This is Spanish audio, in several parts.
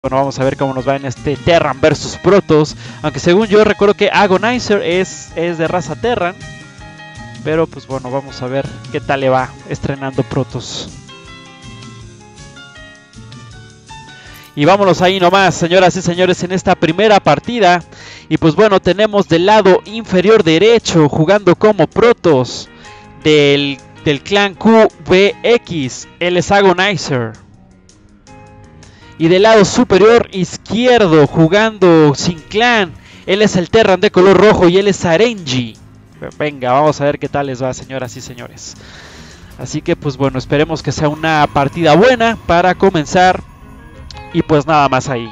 Bueno, vamos a ver cómo nos va en este Terran versus Protoss. Aunque según yo recuerdo que Agonizer es de raza Terran. Pero pues bueno, vamos a ver qué tal le va estrenando Protoss. Y vámonos ahí nomás, señoras y señores, en esta primera partida. Y pues bueno, tenemos del lado inferior derecho, jugando como Protoss, del clan QBX, él es Agonizer. Y del lado superior izquierdo, jugando sin clan, él es el Terran de color rojo y él es Arenji. Venga, vamos a ver qué tal les va, señoras y señores. Así que pues bueno, esperemos que sea una partida buena para comenzar. Y pues nada más ahí.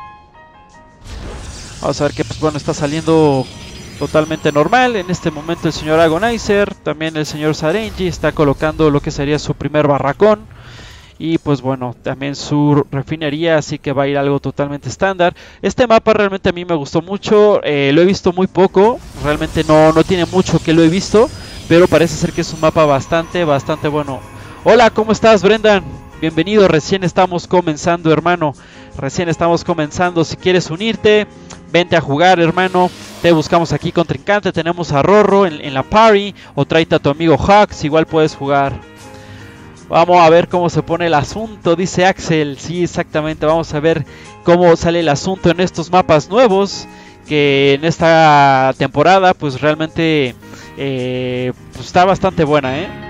Vamos a ver que pues bueno, está saliendo totalmente normal. En este momento el señor Agonizer, también el señor Sarenji está colocando lo que sería su primer barracón. Y pues bueno, también su refinería, así que va a ir algo totalmente estándar. Este mapa realmente a mí me gustó mucho, lo he visto muy poco, realmente no tiene mucho que lo he visto, pero parece ser que es un mapa bastante bueno. Hola, ¿cómo estás, Brendan? Bienvenido, recién estamos comenzando, hermano, recién estamos comenzando. Si quieres unirte, vente a jugar, hermano. Te buscamos aquí contrincante, tenemos a Rorro en la party, o tráete a tu amigo Hux, igual puedes jugar. Vamos a ver cómo se pone el asunto, dice Axel. Sí, exactamente, vamos a ver cómo sale el asunto en estos mapas nuevos, que en esta temporada pues realmente pues está bastante buena,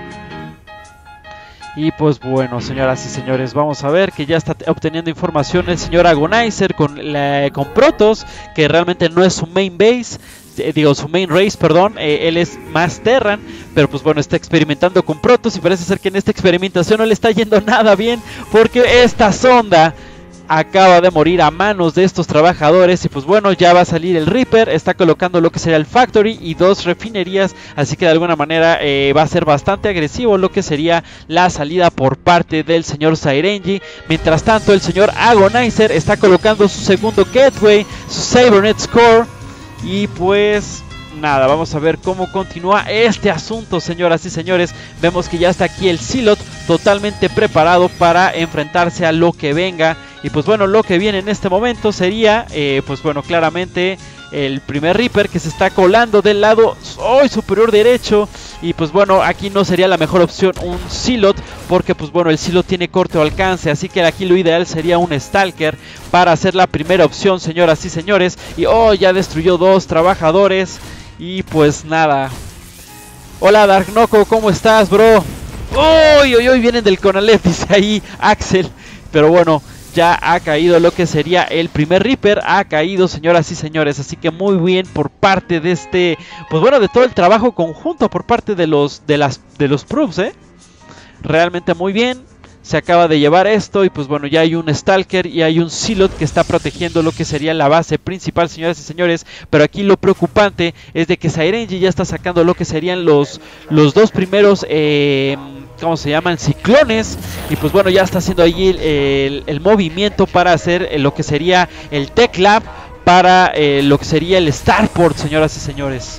Y pues bueno, señoras y señores, vamos a ver que ya está obteniendo información el señor Agonizer con Protoss, que realmente no es su main base. Su main race, perdón, él es más Terran, pero pues bueno, está experimentando con Protoss y parece ser que en esta experimentación no le está yendo nada bien, porque esta sonda acaba de morir a manos de estos trabajadores. Y pues bueno, ya va a salir el Reaper, está colocando lo que sería el Factory y 2 refinerías, así que de alguna manera va a ser bastante agresivo lo que sería la salida por parte del señor Sarenji. Mientras tanto, el señor Agonizer está colocando su segundo gateway, su Cybernet Score. Y pues nada, vamos a ver cómo continúa este asunto, señoras y señores. Vemos que ya está aquí el Silot totalmente preparado para enfrentarse a lo que venga. Y pues bueno, lo que viene en este momento sería, pues bueno, claramente el primer Reaper que se está colando del lado superior derecho. Y pues bueno, aquí no sería la mejor opción un Silot, porque pues bueno, el Silot tiene corto alcance, así que aquí lo ideal sería un Stalker para hacer la primera opción, señoras y señores. Y ya destruyó 2 trabajadores. Y pues nada. Hola Dark Noco, ¿cómo estás, bro? Hoy vienen del Conalep, dice ahí Axel. Pero bueno, ya ha caído lo que sería el primer Reaper, ha caído, señoras y señores, así que muy bien por parte de este, pues bueno, de todo el trabajo conjunto por parte de los proofs, realmente muy bien. Se acaba de llevar esto y pues bueno, ya hay un Stalker y hay un Silot que está protegiendo lo que sería la base principal, señoras y señores. Pero aquí lo preocupante es de que Sarenji ya está sacando lo que serían los 2 primeros, ¿cómo se llaman? Ciclones. Y pues bueno, ya está haciendo ahí el movimiento para hacer lo que sería el Tech Lab, para lo que sería el Starport, señoras y señores.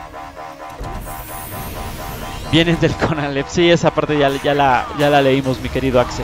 Vienen del Conalep, sí, esa parte ya la leímos, mi querido Axel.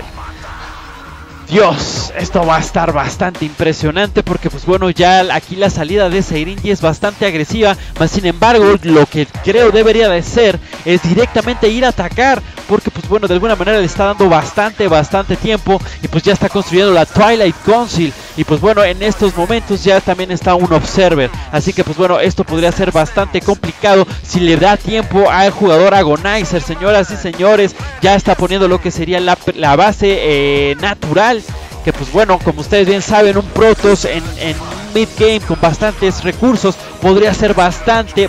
Dios, esto va a estar bastante impresionante, porque pues bueno, ya aquí la salida de Sarenji es bastante agresiva. Mas sin embargo, lo que creo debería de ser es directamente ir a atacar, porque pues bueno, de alguna manera le está dando bastante tiempo. Y pues ya está construyendo la Twilight Council. Y pues bueno, en estos momentos ya también está un Observer, así que pues bueno, esto podría ser bastante complicado si le da tiempo al jugador Agonizer, señoras y señores. Ya está poniendo lo que sería la base natural, que pues bueno, como ustedes bien saben, un Protoss en mid game con bastantes recursos podría ser bastante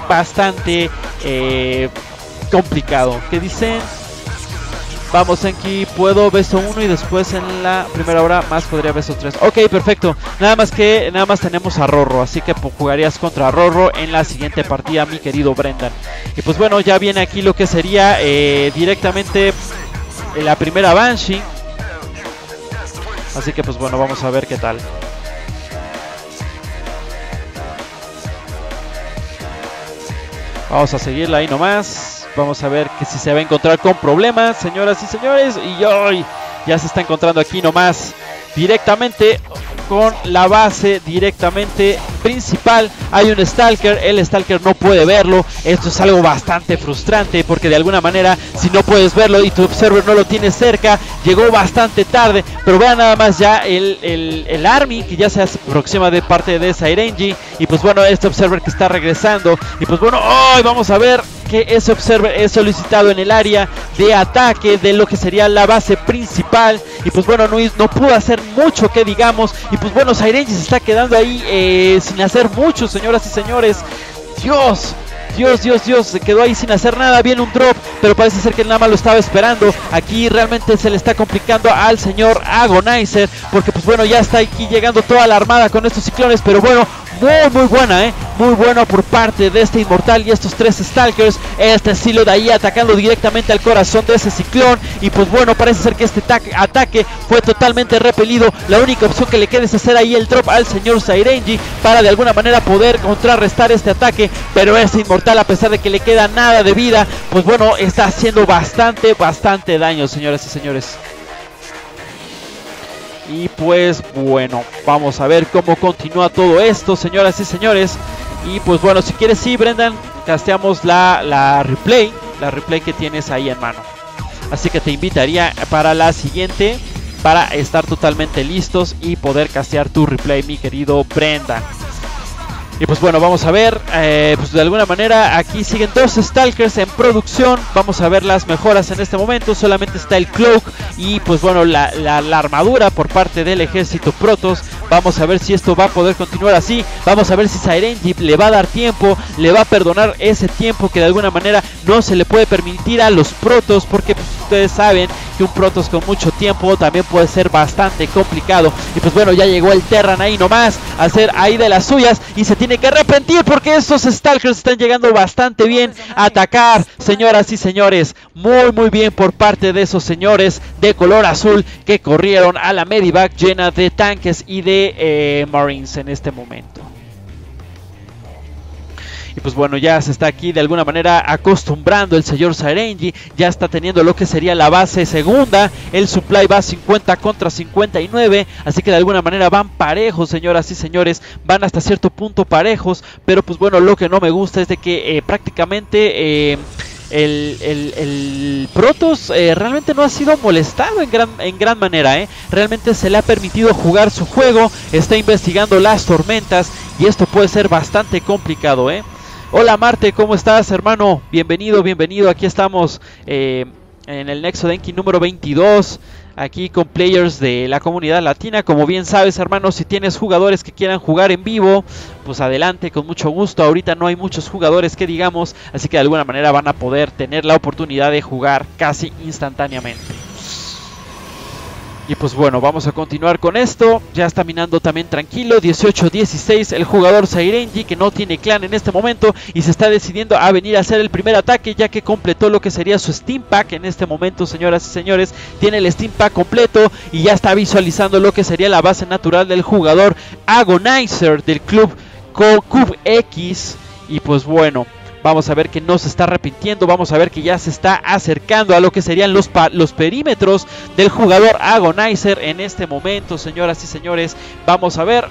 complicado. ¿Qué dicen? Vamos, Enki, puedo beso 1 y después en la primera hora más podría beso 3. Ok, perfecto. Nada más tenemos a Rorro, así que jugarías contra Rorro en la siguiente partida, mi querido Brendan. Y pues bueno, ya viene aquí lo que sería directamente la primera Banshee. Así que pues bueno, vamos a ver qué tal. Vamos a seguirla ahí nomás. Vamos a ver que si se va a encontrar con problemas, señoras y señores. Y hoy ya se está encontrando aquí nomás directamente con la base directamente principal. Hay un Stalker, el Stalker no puede verlo. Esto es algo bastante frustrante porque de alguna manera si no puedes verlo y tu Observer no lo tiene cerca, llegó bastante tarde. Pero vean nada más ya el Army que ya se aproxima de parte de Zyrenge. Y pues bueno, este Observer que está regresando. Y pues bueno, hoy vamos a ver que ese Observer es solicitado en el área de ataque de lo que sería la base principal. Y pues bueno, no pudo hacer mucho que digamos. Y pues bueno, Zyrenge se está quedando ahí sin hacer mucho, señoras y señores. Dios, se quedó ahí sin hacer nada. Viene un drop, pero parece ser que nada más lo estaba esperando. Aquí realmente se le está complicando al señor Agonizer, porque pues bueno, ya está aquí llegando toda la armada con estos ciclones. Pero bueno, muy buena, muy buena por parte de este Inmortal y estos tres Stalkers. Este estilo de ahí atacando directamente al corazón de ese ciclón. Y pues bueno, parece ser que este ataque fue totalmente repelido. La única opción que le queda es hacer ahí el drop al señor Zyrenge para de alguna manera poder contrarrestar este ataque. Pero este Inmortal, a pesar de que le queda nada de vida, pues bueno, está haciendo bastante daño, señoras y señores. Y pues bueno, vamos a ver cómo continúa todo esto, señoras y señores. Y pues bueno, si quieres, sí, Brendan, casteamos la replay que tienes ahí en mano. Así que te invitaría para la siguiente, para estar totalmente listos y poder castear tu replay, mi querido Brendan. Y pues bueno, vamos a ver, pues de alguna manera aquí siguen dos Stalkers en producción. Vamos a ver las mejoras en este momento. Solamente está el Cloak y pues bueno, la armadura por parte del ejército Protoss. Vamos a ver si esto va a poder continuar así. Vamos a ver si Zyrenge le va a dar tiempo, le va a perdonar ese tiempo que de alguna manera no se le puede permitir a los Protoss, porque pues, ustedes saben que un Protoss con mucho tiempo también puede ser bastante complicado. Y pues bueno, ya llegó el Terran ahí nomás a hacer ahí de las suyas y se tiene que arrepentir porque estos Stalkers están llegando bastante bien a atacar, señoras y señores. Muy bien por parte de esos señores de color azul que corrieron a la Medivac llena de tanques y de Marines en este momento. Y pues bueno, ya se está aquí de alguna manera acostumbrando el señor Zyrenge. Ya está teniendo lo que sería la base segunda. El supply va 50 contra 59. Así que de alguna manera van parejos, señoras y señores. Van hasta cierto punto parejos. Pero pues bueno, lo que no me gusta es de que prácticamente el Protoss realmente no ha sido molestado en gran manera. Realmente se le ha permitido jugar su juego. Está investigando las tormentas. Y esto puede ser bastante complicado. Hola Marte, ¿cómo estás, hermano? Bienvenido. Aquí estamos en el Nexo Denki número 22. Aquí con players de la comunidad latina. Como bien sabes, hermano, si tienes jugadores que quieran jugar en vivo, pues adelante, con mucho gusto. Ahorita no hay muchos jugadores que digamos, así que de alguna manera van a poder tener la oportunidad de jugar casi instantáneamente. Y pues bueno, vamos a continuar con esto. Ya está minando también tranquilo. 18-16 el jugador Zyrenge, que no tiene clan en este momento y se está decidiendo a venir a hacer el primer ataque, ya que completó lo que sería su Steam Pack en este momento, señoras y señores. Tiene el Steam Pack completo y ya está visualizando lo que sería la base natural del jugador Agonizer del club Cube X. Y pues bueno, vamos a ver que no se está arrepintiendo. Vamos a ver que ya se está acercando a lo que serían los perímetros del jugador Agonizer en este momento, señoras y señores. Vamos a ver.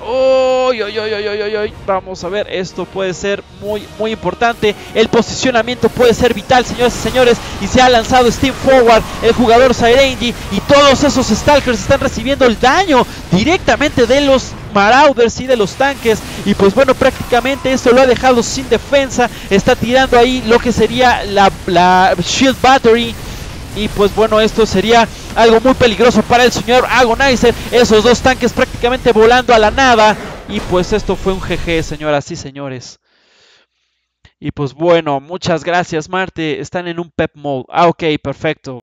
Vamos a ver. Esto puede ser muy importante. El posicionamiento puede ser vital, señoras y señores. Y se ha lanzado Steam Forward el jugador Zyrenge. Y todos esos Stalkers están recibiendo el daño directamente de los Marauders y de los tanques. Y pues bueno, prácticamente esto lo ha dejado sin defensa. Está tirando ahí lo que sería la Shield Battery. Y pues bueno, esto sería algo muy peligroso para el señor Agonizer. Esos dos tanques prácticamente volando a la nada. Y pues esto fue un GG, señoras y señores. Y pues bueno, muchas gracias, Marte. Están en un pep mode. Ok, perfecto.